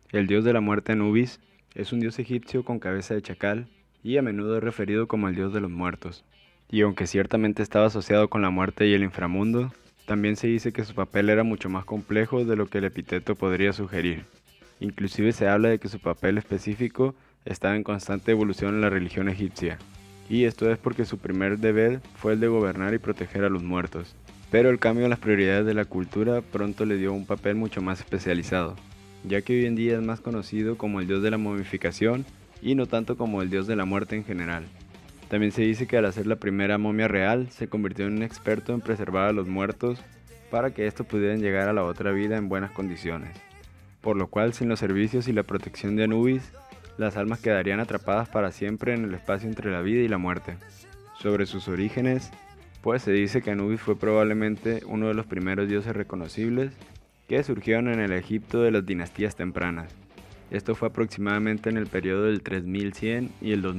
El dios de la muerte Anubis es un dios egipcio con cabeza de chacal y a menudo es referido como el dios de los muertos. Y aunque ciertamente estaba asociado con la muerte y el inframundo, también se dice que su papel era mucho más complejo de lo que el epíteto podría sugerir. Inclusive se habla de que su papel específico estaba en constante evolución en la religión egipcia, y esto es porque su primer deber fue el de gobernar y proteger a los muertos. Pero el cambio en las prioridades de la cultura pronto le dio un papel mucho más especializado, ya que hoy en día es más conocido como el dios de la momificación y no tanto como el dios de la muerte en general. También se dice que al hacer la primera momia real, se convirtió en un experto en preservar a los muertos para que estos pudieran llegar a la otra vida en buenas condiciones, por lo cual sin los servicios y la protección de Anubis, las almas quedarían atrapadas para siempre en el espacio entre la vida y la muerte. Sobre sus orígenes, pues se dice que Anubis fue probablemente uno de los primeros dioses reconocibles que surgieron en el Egipto de las dinastías tempranas. Esto fue aproximadamente en el periodo del 3100 y el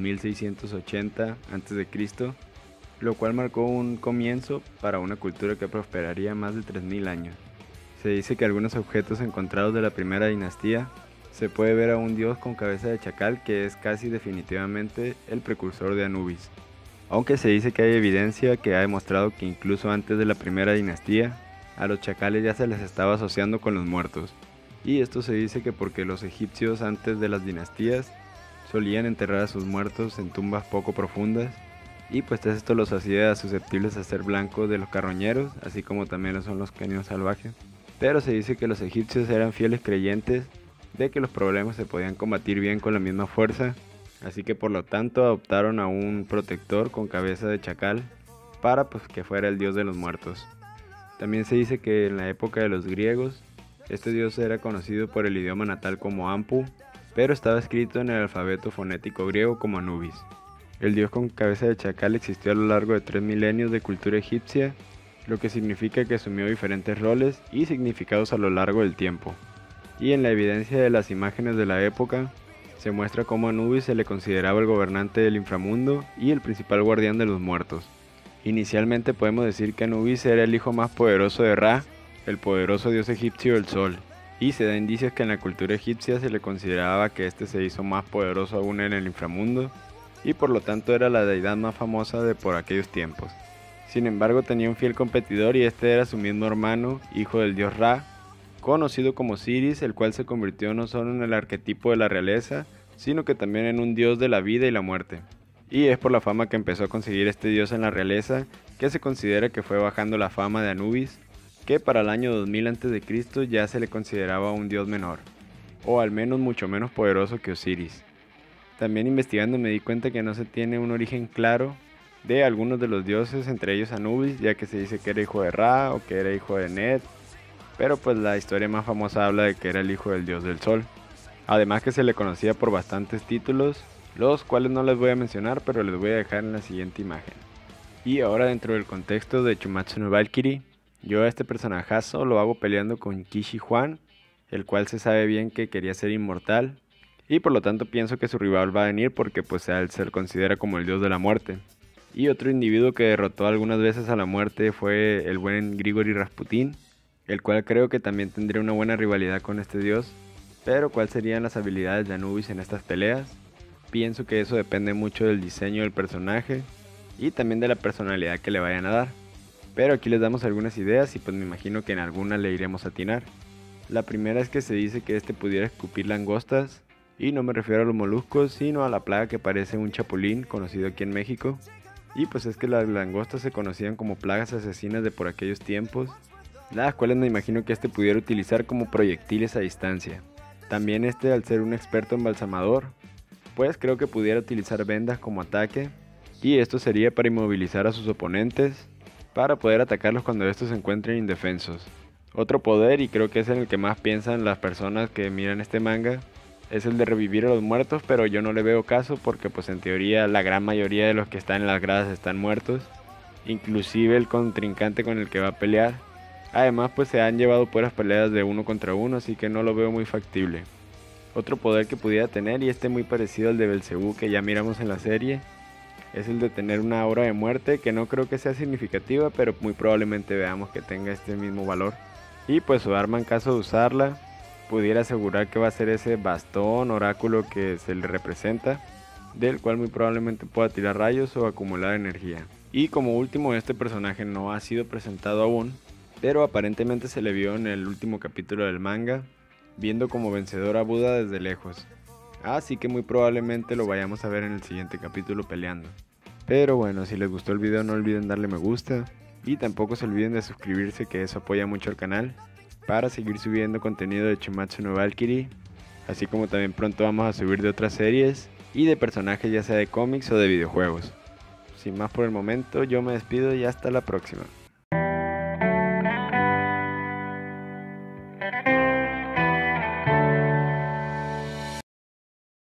2680 a.C., lo cual marcó un comienzo para una cultura que prosperaría más de 3000 años. Se dice que algunos objetos encontrados de la primera dinastía se puede ver a un dios con cabeza de chacal que es casi definitivamente el precursor de Anubis. Aunque se dice que hay evidencia que ha demostrado que incluso antes de la primera dinastía, a los chacales ya se les estaba asociando con los muertos. Y esto se dice que porque los egipcios antes de las dinastías solían enterrar a sus muertos en tumbas poco profundas, y pues esto los hacía susceptibles a ser blancos de los carroñeros, así como también lo son los caninos salvajes. Pero se dice que los egipcios eran fieles creyentes de que los problemas se podían combatir bien con la misma fuerza, así que por lo tanto adoptaron a un protector con cabeza de chacal para pues que fuera el dios de los muertos. También se dice que en la época de los griegos, este dios era conocido por el idioma natal como Ampu, pero estaba escrito en el alfabeto fonético griego como Anubis. El dios con cabeza de chacal existió a lo largo de 3 milenios de cultura egipcia, lo que significa que asumió diferentes roles y significados a lo largo del tiempo. Y en la evidencia de las imágenes de la época, se muestra cómo a Anubis se le consideraba el gobernante del inframundo y el principal guardián de los muertos. Inicialmente podemos decir que Anubis era el hijo más poderoso de Ra, el poderoso dios egipcio del sol, y se da indicios que en la cultura egipcia se le consideraba que este se hizo más poderoso aún en el inframundo, y por lo tanto era la deidad más famosa de por aquellos tiempos. Sin embargo, tenía un fiel competidor y este era su mismo hermano, hijo del dios Ra, conocido como Osiris, el cual se convirtió no solo en el arquetipo de la realeza, sino que también en un dios de la vida y la muerte. Y es por la fama que empezó a conseguir este dios en la realeza que se considera que fue bajando la fama de Anubis, que para el año 2000 a.C. ya se le consideraba un dios menor, o al menos mucho menos poderoso que Osiris. También investigando me di cuenta que no se tiene un origen claro de algunos de los dioses, entre ellos Anubis, ya que se dice que era hijo de Ra o que era hijo de Net, pero pues la historia más famosa habla de que era el hijo del dios del sol. Además que se le conocía por bastantes títulos, los cuales no les voy a mencionar, pero les voy a dejar en la siguiente imagen. Y ahora dentro del contexto de Chumatsu no Valkyrie, yo a este personajazo lo hago peleando con Kishi Juan, el cual se sabe bien que quería ser inmortal, y por lo tanto pienso que su rival va a venir porque pues a él se le considera como el dios de la muerte. Y otro individuo que derrotó algunas veces a la muerte fue el buen Grigori Rasputin, el cual creo que también tendría una buena rivalidad con este dios. Pero ¿cuáles serían las habilidades de Anubis en estas peleas? Pienso que eso depende mucho del diseño del personaje y también de la personalidad que le vayan a dar. Pero aquí les damos algunas ideas y pues me imagino que en alguna le iremos a atinar. La primera es que se dice que este pudiera escupir langostas, y no me refiero a los moluscos, sino a la plaga que parece un chapulín conocido aquí en México. Y pues es que las langostas se conocían como plagas asesinas de por aquellos tiempos, las cuales me imagino que este pudiera utilizar como proyectiles a distancia. También este, al ser un experto embalsamador, pues creo que pudiera utilizar vendas como ataque, y esto sería para inmovilizar a sus oponentes, para poder atacarlos cuando estos se encuentren indefensos. Otro poder, y creo que es en el que más piensan las personas que miran este manga, es el de revivir a los muertos, pero yo no le veo caso porque pues en teoría la gran mayoría de los que están en las gradas están muertos, inclusive el contrincante con el que va a pelear. Además pues se han llevado puras peleas de uno contra uno, así que no lo veo muy factible. Otro poder que pudiera tener, y este muy parecido al de Belcebú que ya miramos en la serie, es el de tener una aura de muerte, que no creo que sea significativa, pero muy probablemente veamos que tenga este mismo valor. Y pues su arma, en caso de usarla, pudiera asegurar que va a ser ese bastón oráculo que se le representa, del cual muy probablemente pueda tirar rayos o acumular energía. Y como último, este personaje no ha sido presentado aún, pero aparentemente se le vio en el último capítulo del manga, viendo como vencedor a Buda desde lejos. Así que muy probablemente lo vayamos a ver en el siguiente capítulo peleando. Pero bueno, si les gustó el video no olviden darle me gusta, y tampoco se olviden de suscribirse, que eso apoya mucho al canal, para seguir subiendo contenido de Chumatsu no Valkyrie, así como también pronto vamos a subir de otras series y de personajes ya sea de cómics o de videojuegos. Sin más por el momento, yo me despido y hasta la próxima.